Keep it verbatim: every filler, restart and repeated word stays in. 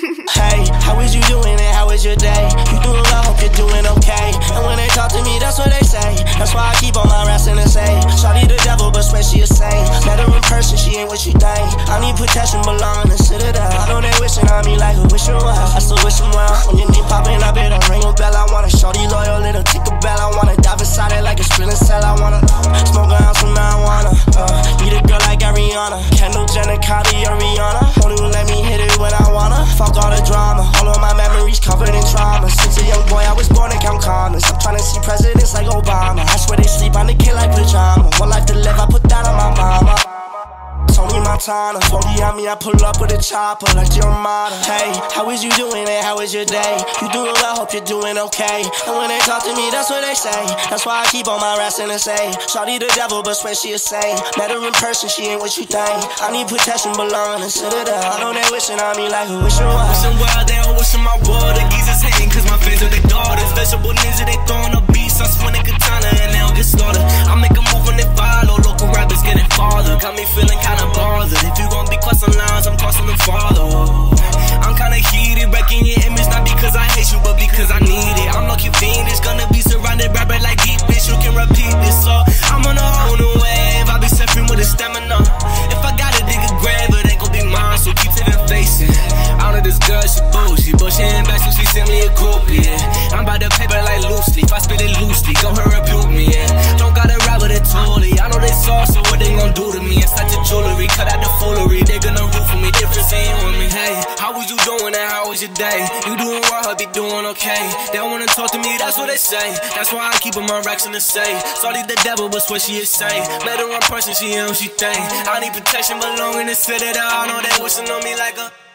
Hey, how is you doing and how is your day? You doing well, hope you're doing okay. And when they talk to me, that's what they say. That's why I keep on my rest in the say. Shawty the devil, but swear she a saint. Met her in person, she ain't what you think. I need protection, belong in the citadel. I know they wishing on me like a wishing well. I still wish them well. When your name popping, I better ring a bell. I want a shorty loyal, little tick a bell. I wanna dive inside it like a spilling cell. I wanna uh, smoke around some marijuana. Uh, need a girl like Ariana. Kendall Jenner, Kylie, or Rihanna. Only will let me hit it when I wanna. Fuck all the drama. All of my memories covered in trauma. Since a young boy, I was born to count commas. I'm trying to see presidents like Obama. I swear they sleep on the kid like pajama. One life to live, I put that on my mama. Tony Montana, forty on me, I pull up with a chopper like your motto. Hey, how is you doing and how is your day? You doing well, hope you're doing okay. And when they talk to me, that's what they say. That's why I keep on my rest in the say. Shawty the devil, but swear she a saint. Met her in person, she ain't what you think. I need protection, belong in the citadel. I know they wishing on me like a wishing well. Wishing well, they all wishing my water. Geezers hating cause my fans are their daughters. Vegetable ninja, they throwing up beats. I swing a katana and they don't get slaughtered. I make a move when they follow. Local rappers getting farther. Got me feeling kinda bothered. If you gon' be crossing lines, I'm crossing them farther. I'm kinda heated, wrecking your image, not because I hate you, but because I need it. I'm lucky fiendish, gonna be surrounded, rapper like deep bitch, you can repeat this. So I'm on a whole new wave, I be suffering with a stamina. If I got a dig a grave, it ain't gon' be mine, so keep it in facing. I know this girl, she bougie, but she ain't back, so she sent me a groupie, yeah. I'm by the paper like loose leaf, I spit it loosely, go her rebuke me, yeah. Don't gotta rap with it totally, I know they saw, so what they gon' do to me? It's not your jewelry, cut out the foolery, they gonna root for me, different ain't with me. Hey, how was you doing and how was your day? You doing well, I be doing okay. They wanna talk to me, that's what they say. That's why I keep on my racks in the safe. Shawty the devil, but swear she is safe. Met her one person, she ain't what she think. I need protection, belong in the citadel. I know they wishing on me like a